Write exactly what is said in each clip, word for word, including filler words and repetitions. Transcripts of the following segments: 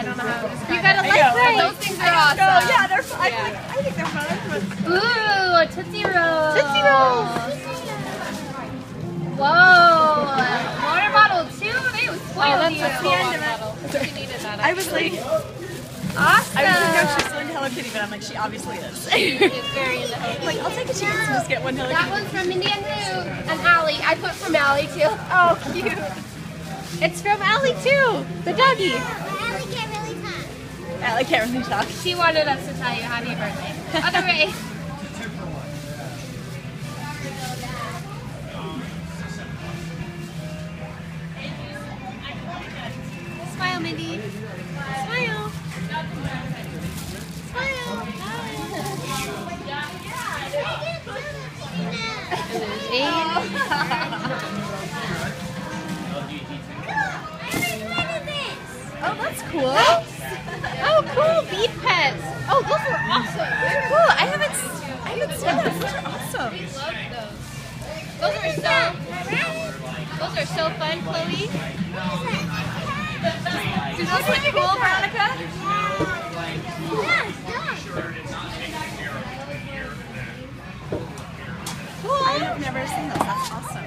I don't know how to describe You gotta it. like But them. those things are awesome. No, yeah, they're fun. Yeah. I, like, I think they're fun. Ooh, a Tootsie Roll. Tootsie Rolls. Whoa, water bottle too. They would spoil Oh, that's you. the end of it. She needed that. I was like, Awesome. I was thinking if she's still into Hello Kitty, but I'm like, she obviously is. It's very into Hello Kitty. Like, I'll take a chance and just get one Hello That Kitty. one's from Mindy and Lou and Allie. I put from Allie too. Oh, cute. It's from Allie too, the doggy. Allie can't really talk. Yeah, I can't really talk. She wanted us to tell you happy birthday. Other way. Smile, Mindy. Smile. Smile. Oh, that's cool. Oh, cool. Bead pets. Oh, those are awesome. They're cool. I haven't, I haven't seen those. Those are awesome. Those are so, those are so fun, Chloe. Do those look cool, Veronica? Cool. I have never seen those. That's awesome.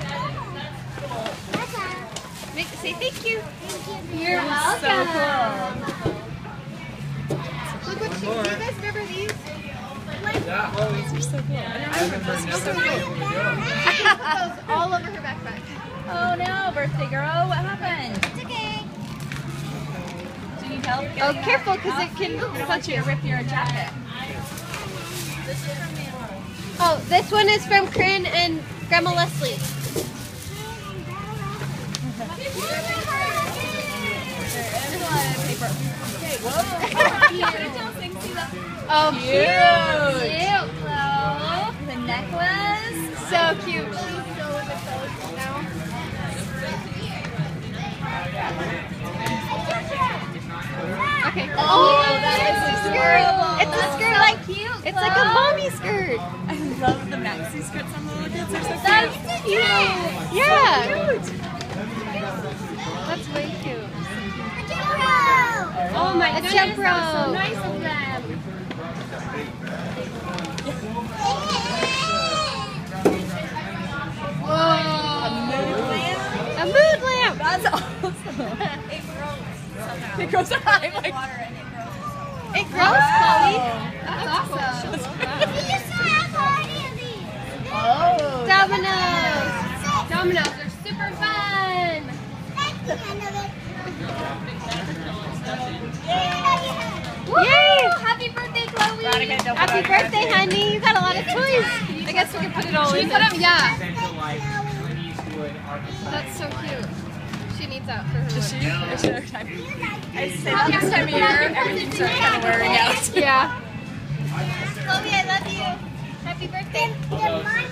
Make, say thank you. You're So welcome. cool. Look what you, do you guys remember these? These are so cool. I remember those. They're so cool. Those all over her backpack. Oh no, birthday girl, what happened? It's okay. Do you need help? Oh, careful, because it can. I don't want you to rip your jacket. Oh, this one is from Corinne and Grandma Leslie. Oh, Cute. cute, Chloe. The necklace. So cute. She's so into clothes now. Okay. Oh, that is adorable. It's a skirt like Cute. it's like a mommy skirt. I love the maxi skirts on the little kids. They're so cute. That's cute. Yeah. Cute. That's way cute. Oh my It's goodness, jump that's so rope. nice of them. A mood lamp. That's awesome. It grows up. I'm like, It grows, Chloe. That's awesome. oh. Dominoes. Dominoes are super fun. Yay! Happy birthday, Chloe. Veronica, don't Happy put on your birthday, honey. You got a lot of toys. I guess we can put it all She in. put 'em- yeah. That's so cute. She needs that for her. Does she? wedding. Or should her time? I say that this time of year, everything starts kind of wearing out. Yeah. Chloe, I love you. Happy birthday.